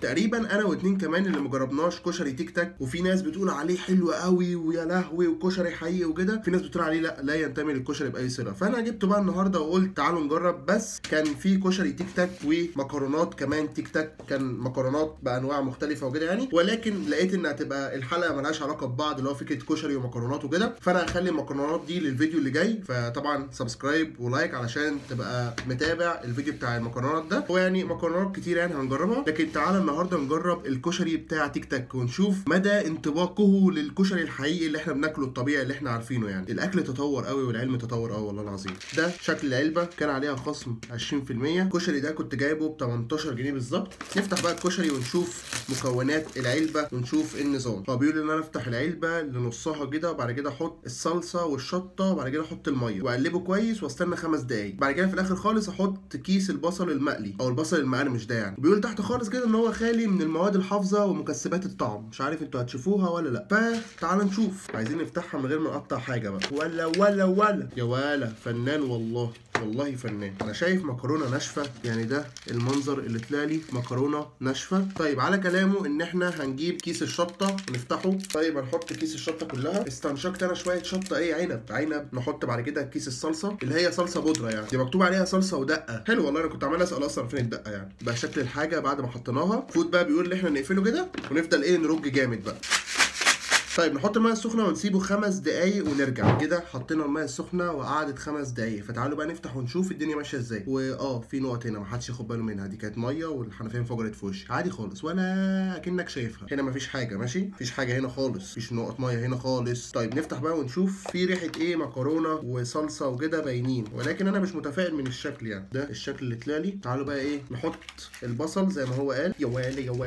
تقريبا انا واتنين كمان اللي مجربناش كشري تيك تاك، وفي ناس بتقول عليه حلو قوي ويا لهوي وكشري حقيقي وكده، في ناس بتقول عليه لا ينتمي للكشري باي صله. فانا جبته بقى النهارده وقلت تعالوا نجرب. بس كان في كشري تيك تاك ومكرونات كمان تيك تاك، كان مكرونات بانواع مختلفه وكده يعني، ولكن لقيت ان هتبقى الحلقه ملهاش علاقه ببعض، اللي هو فكره كشري ومكرونات وكده، فانا هخلي المكرونات دي للفيديو اللي جاي. فطبعا سبسكرايب ولايك علشان تبقى متابع الفيديو بتاع المكرونات ده. هو يعني مكرونات كتير يعني هنجربها، لكن تعالى النهارده نجرب الكشري بتاع تيك تاك ونشوف مدى انطباقه للكشري الحقيقي اللي احنا بناكله الطبيعي اللي احنا عارفينه. يعني الاكل تطور قوي والعلم تطور قوي والله العظيم. ده شكل العلبه كان عليها خصم 20%. الكشري ده كنت جايبه ب 18 جنيه بالظبط. نفتح بقى الكشري ونشوف مكونات العلبه ونشوف ايه النظام. هو بيقول ان انا افتح العلبه لنصها كده، وبعد كده احط الصلصه والشطه، وبعد كده احط الميه واقلبه كويس واستنى 5 دقايق. بعد كده في الاخر خالص احط كيس البصل المقلي او البصل المقرمش ده يعني. بيقول تحت خالص كده ان هو خالي من المواد الحافظه ومكسبات الطعم. مش عارف انتوا هتشوفوها ولا لا، فتعال نشوف. عايزين نفتحها من غير ما نقطع حاجه بقى. ولا يا ولا فنان والله فنان. انا شايف مكرونه ناشفه يعني، ده المنظر اللي طلع لي، مكرونه ناشفه. طيب على كلامه ان احنا هنجيب كيس الشطه ونفتحه. طيب هنحط كيس الشطه كلها. استنشقت انا شويه شطه، ايه عنب. نحط بعد كده كيس الصلصه اللي هي صلصه بودره يعني، دي مكتوب عليها صلصه ودقه. حلو والله، انا كنت عمال اسال اصلا فين الدقه يعني. بقى شكل الحاجه بعد ما حطيناها. فود بقى بيقول ان احنا نقفله كده ونفضل ايه نرج جامد بقى. طيب نحط الميه السخنه ونسيبه 5 دقايق ونرجع. كده حطينا الميه السخنه وقعدت 5 دقايق. فتعالوا بقى نفتح ونشوف الدنيا ماشيه ازاي. في نقط هنا ما حدش ياخد باله منها، دي كانت ميه والحنفيه انفجرت في وشي عادي خالص ولا اكنك شايفها. هنا مفيش حاجه ماشي، مفيش حاجه هنا خالص، مفيش نقط ميه هنا خالص. طيب نفتح بقى ونشوف في ريحه ايه، مكرونه وصلصه وكده باينين، ولكن انا مش متفائل من الشكل يعني. ده الشكل اللي طلع لي. تعالوا بقى ايه نحط البصل زي ما هو قال. يا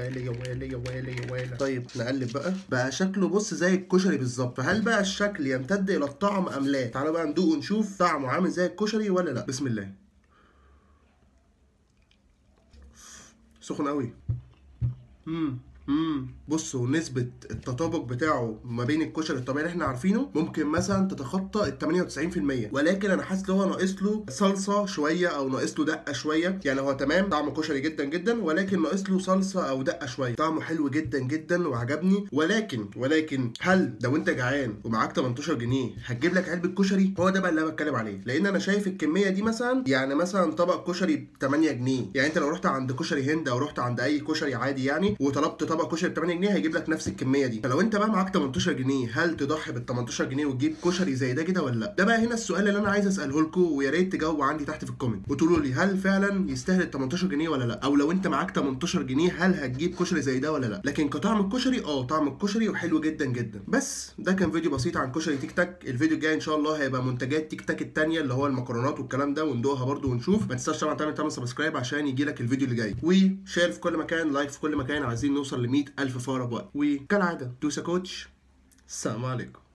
ويلي. طيب نقلب بقى شكله بص زي الكشري بالظبط. فهل بقى الشكل يمتد الى الطعم ام لا؟ تعالوا بقى ندوق ونشوف طعمه عامل زي الكشري ولا لا. بسم الله. سخن قوي. بصوا نسبة التطابق بتاعه ما بين الكشري الطبيعي اللي احنا عارفينه ممكن مثلا تتخطى ال 98%، ولكن انا حاسس ان هو ناقص له صلصة شوية او ناقص له دقة شوية. يعني هو تمام طعمه كشري جدا جدا، ولكن ناقص له صلصة او دقة شوية. طعمه حلو جدا جدا وعجبني، ولكن هل لو انت جعان ومعاك 18 جنيه هتجيب لك علبة كشري؟ هو ده بقى اللي انا بتكلم عليه. لان انا شايف الكمية دي مثلا يعني مثلا طبق كشري ب 8 جنيه. يعني انت لو رحت عند كشري هند او رحت عند اي كشري عادي يعني وطلبت طبق كشري ب 8 جنيه هيجيب لك نفس الكميه دي. فلو انت بقى معاك 18 جنيه هل تضحي بال 18 جنيه وتجيب كشري زي ده كده ولا لا؟ ده بقى هنا السؤال اللي انا عايز اساله لكم، ويا ريت تجاوبوا عندي تحت في الكومنت وتقولوا لي هل فعلا يستاهل ال 18 جنيه ولا لا؟ او لو انت معاك 18 جنيه هل هتجيب كشري زي ده ولا لا؟ لكن كطعم الكشري طعم الكشري وحلو جدا جدا. بس ده كان فيديو بسيط عن كشري تيك تاك. الفيديو الجاي ان شاء الله هيبقى منتجات تيك تاك الثانيه اللي هو المكرونات والكلام ده، وندوقها برده ونشوف. ما تنساش طبعا تعمل سبسكرايب عشان يجي لك الفيديو اللي جاي، وشير في كل مكان، لايك في كل مكان. عايزين نوصل ل 100,000 فولور بقى. وكالعاده دوسا كوتش. السلام عليكم.